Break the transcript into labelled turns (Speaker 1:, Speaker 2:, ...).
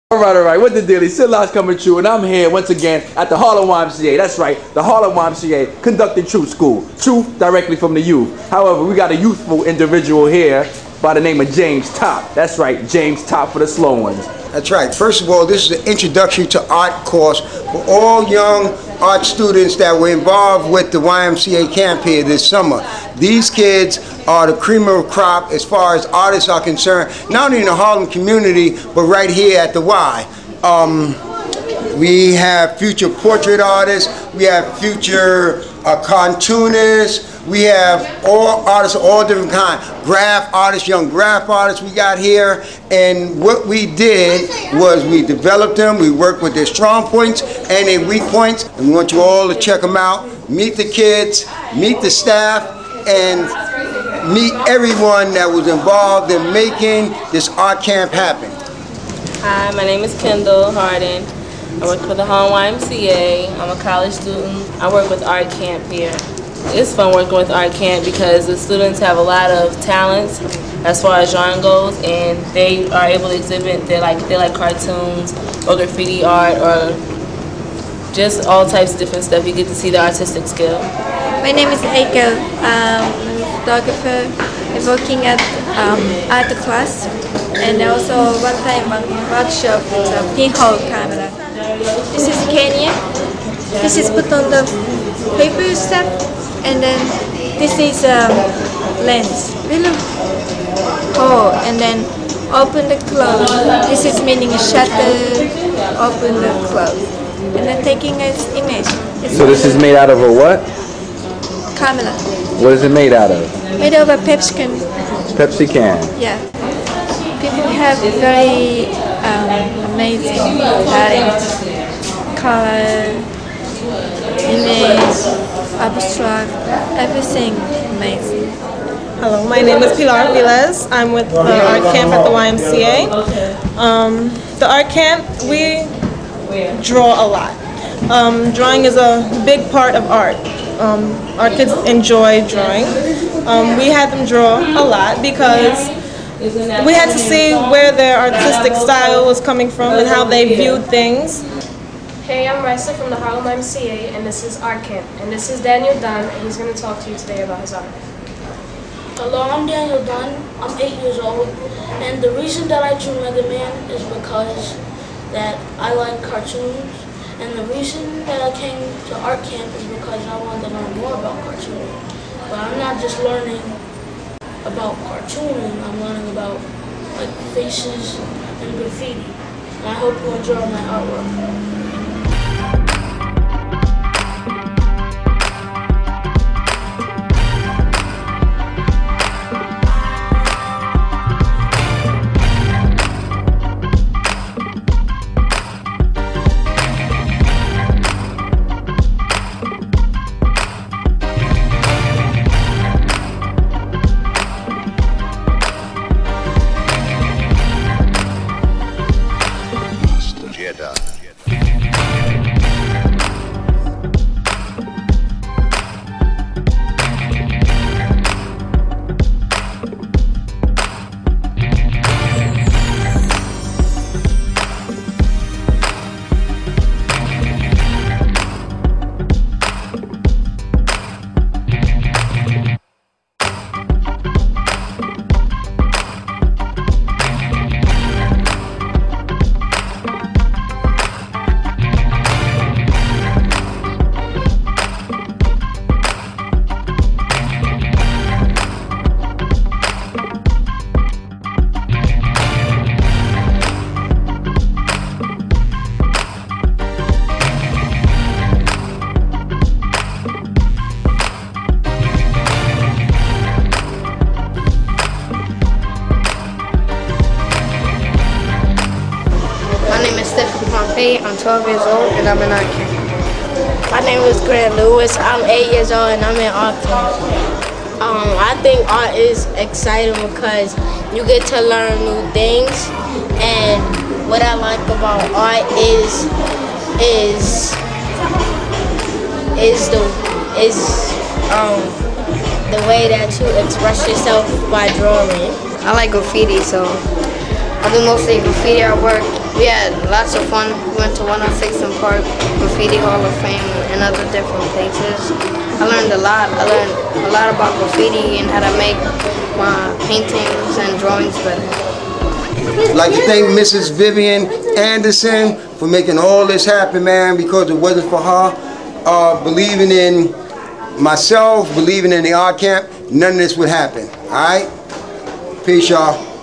Speaker 1: Alright, what the deal is? SidLocks coming true, and I'm here once again at the Harlem YMCA. That's right, the Harlem YMCA conducting Tru Skool. Truth directly from the youth. However, we got a youthful individual here by the name of James Top. That's right, James Top for the slow ones.
Speaker 2: That's right. First of all, this is an introductory to art course for all young art students that were involved with the YMCA camp here this summer. These kids are the cream of the crop as far as artists are concerned, not only in the Harlem community, but right here at the Y. We have future portrait artists, we have future cartoonists, we have all artists of all different kinds, graph artists, young graph artists we got here, and what we did was we developed them, we worked with their strong points and their weak points, and we want you all to check them out, meet the kids, meet the staff, and meet everyone that was involved in making this art camp happen.
Speaker 3: Hi, my name is Kendall Harden. I work for the Harlem YMCA. I'm a college student. I work with art camp here. It's fun working with art camp because the students have a lot of talents as far as drawing goes, and they are able to exhibit they like cartoons or graffiti art or just all types of different stuff. You get to see the artistic skill.
Speaker 4: My name is Eike. I'm a photographer. I'm working at art class, and also one time on workshop with a pinhole camera. This is Kenya. This is put on the paper stuff, and then this is lens. Little hole, and then open the close. This is meaning shutter, open the close, and then taking an image.
Speaker 1: So this is made out of a what?
Speaker 4: Camera.
Speaker 1: What is it made out of?
Speaker 4: Made of a Pepsi can.
Speaker 1: Pepsi can.
Speaker 4: Yeah. People have very amazing talent, color, image, abstract, everything amazing.
Speaker 5: Hello, my name is Pilar Vilez. I'm with the art camp at the YMCA. The art camp, we draw a lot. Drawing is a big part of art. Our kids enjoy drawing. We had them draw a lot because we had to see where their artistic style was coming from and how they viewed things.
Speaker 6: Hey, I'm Risa from the Harlem YMCA, and this is Art Camp. And this is Daniel Dunn, and he's going to talk to you today about his art.
Speaker 7: Hello, I'm Daniel Dunn. I'm 8 years old, and the reason that I drew Mega Man is because that I like cartoons, and the reason that I came to art camp is because I wanted to learn more about cartooning. But I'm not just learning about cartooning, I'm learning about like faces and graffiti. And I hope you enjoy my artwork.
Speaker 8: I'm 12 years old and I'm in art camp.
Speaker 9: My name is Grant Lewis. I'm 8 years old and I'm in art camp. I think art is exciting because you get to learn new things, and what I like about art is the way that you express yourself by drawing.
Speaker 8: I like graffiti, so I do mostly graffiti artwork We had lots of fun. We went to 106 and Park, Graffiti Hall of Fame, and other different places. I learned a lot. I learned a lot about graffiti and how to make my paintings and drawings better.
Speaker 2: I'd like to thank Mrs. Vivian Anderson for making all this happen, man, because it wasn't for her believing in myself, believing in the art camp, none of this would happen. All right? Peace, y'all.